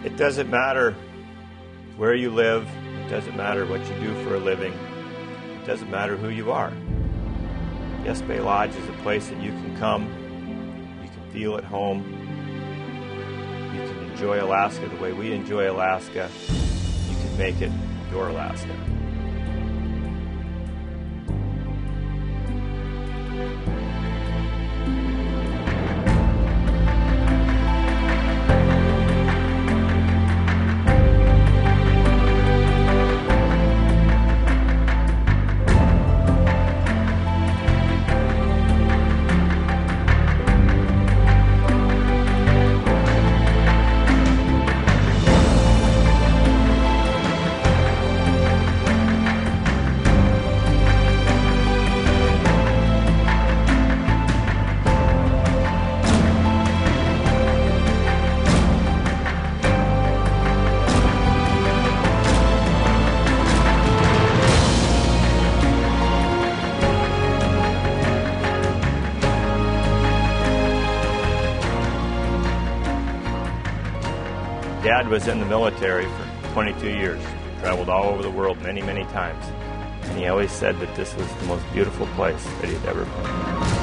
It doesn't matter where you live. It doesn't matter what you do for a living. It doesn't matter who you are. Yes Bay Lodge is a place that you can come. You can feel at home. You can enjoy Alaska the way we enjoy Alaska. You can make it your Alaska. Dad was in the military for 22 years, traveled all over the world many, many times. And he always said that this was the most beautiful place that he'd ever been.